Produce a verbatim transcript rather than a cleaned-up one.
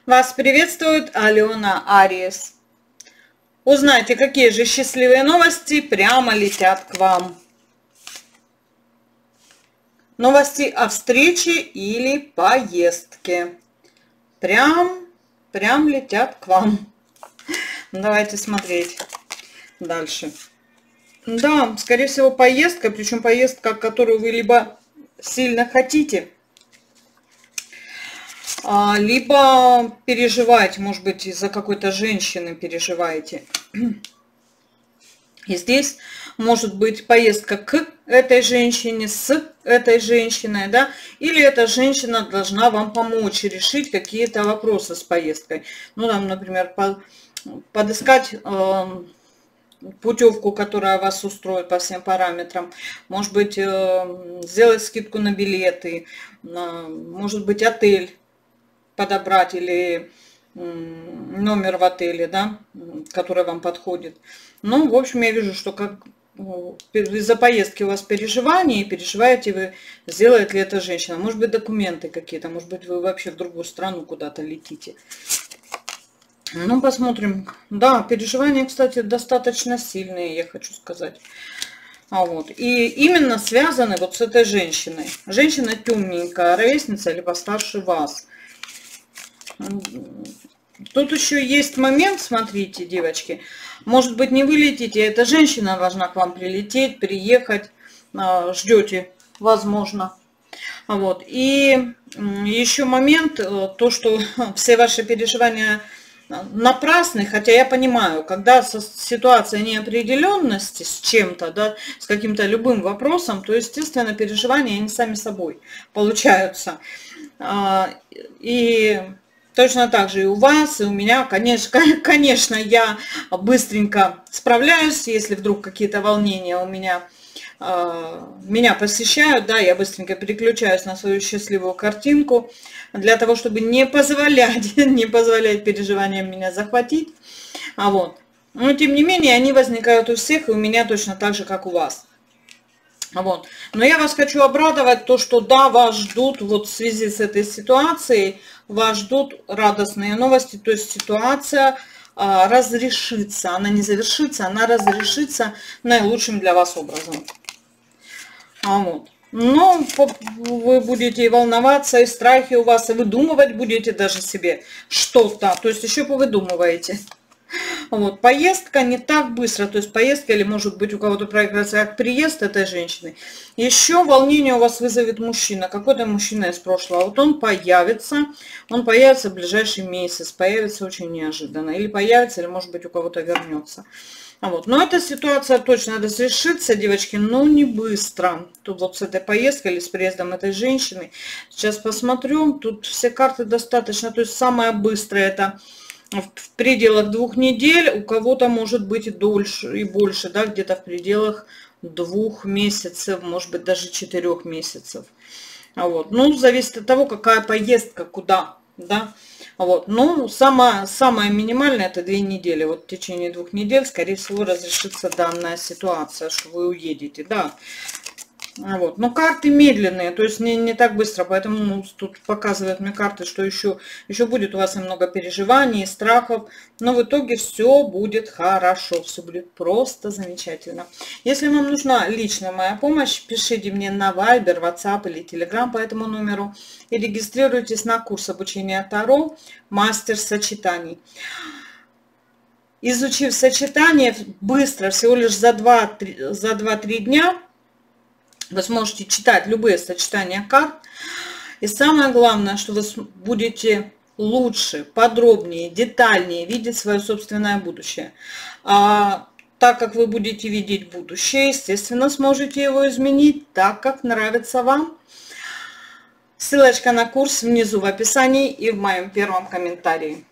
Вас приветствует Алена Ариес. Узнайте, какие же счастливые новости прямо летят к вам. Новости о встрече или поездке. Прям, прям летят к вам. Давайте смотреть дальше. Да, скорее всего, поездка, причем поездка, которую вы либо сильно хотите, либо переживаете, может быть, из-за какой-то женщины переживаете. И здесь может быть поездка к этой женщине, с этой женщиной, да, или эта женщина должна вам помочь решить какие-то вопросы с поездкой. Ну, там, например, подыскать э, путевку, которая вас устроит по всем параметрам. Может быть, э, сделать скидку на билеты, э, может быть, отель подобрать или номер в отеле, да, который вам подходит. Ну, в общем, я вижу, что как из-за поездки у вас переживания, и переживаете вы, сделает ли это женщина. Может быть, документы какие-то, может быть, вы вообще в другую страну куда-то летите. Ну, посмотрим. Да, переживания, кстати, достаточно сильные, я хочу сказать. А вот. И именно связаны вот с этой женщиной. Женщина темненькая, ровесница или постарше вас. Тут еще есть момент, смотрите, девочки, может быть, не вы летите, эта женщина должна к вам прилететь, приехать, ждете, возможно. Вот. И еще момент, то, что все ваши переживания напрасны, хотя я понимаю, когда ситуация неопределенности с чем-то, да, с каким-то любым вопросом, то, естественно, переживания они сами собой получаются. И точно так же и у вас, и у меня, конечно, конечно, я быстренько справляюсь, если вдруг какие-то волнения у меня, э, меня посещают, да, я быстренько переключаюсь на свою счастливую картинку, для того, чтобы не позволять, не позволять переживаниям меня захватить. А вот. Но, тем не менее, они возникают у всех, и у меня точно так же, как у вас. Вот. Но я вас хочу обрадовать, то, что да, вас ждут, вот в связи с этой ситуацией, вас ждут радостные новости, то есть ситуация а, разрешится, она не завершится, она разрешится наилучшим для вас образом. А вот. Но вы будете и волноваться, и страхи у вас, и выдумывать будете даже себе что-то, то есть еще повыдумываете. Вот, поездка не так быстро, то есть поездка, или может быть у кого-то проиграется как приезд этой женщины. Еще волнение у вас вызовет мужчина, какой-то мужчина из прошлого. Вот он появится, он появится в ближайший месяц, появится очень неожиданно. Или появится, или может быть у кого-то вернется. А вот. Но эта ситуация точно разрешится, девочки, но не быстро. Тут вот с этой поездкой или с приездом этой женщины. Сейчас посмотрю, тут все карты достаточно, то есть самое быстрое это в пределах двух недель, у кого-то может быть и дольше, и больше, да, где-то в пределах двух месяцев, может быть даже четырех месяцев. А вот, ну, зависит от того, какая поездка, куда, да. Вот, ну, самое, самое минимальное это две недели. Вот в течение двух недель, скорее всего, разрешится данная ситуация, что вы уедете, да. Вот. Но карты медленные, то есть не, не так быстро, поэтому ну, тут показывают мне карты, что еще, еще будет у вас немного переживаний, страхов, но в итоге все будет хорошо, все будет просто замечательно. Если вам нужна личная моя помощь, пишите мне на Viber, WhatsApp или Telegram по этому номеру и регистрируйтесь на курс обучения Таро «Мастер сочетаний». Изучив сочетание быстро, всего лишь за два-три дня, вы сможете читать любые сочетания карт. И самое главное, что вы будете лучше, подробнее, детальнее видеть свое собственное будущее. А так как вы будете видеть будущее, естественно, сможете его изменить так, как нравится вам. Ссылочка на курс внизу в описании и в моем первом комментарии.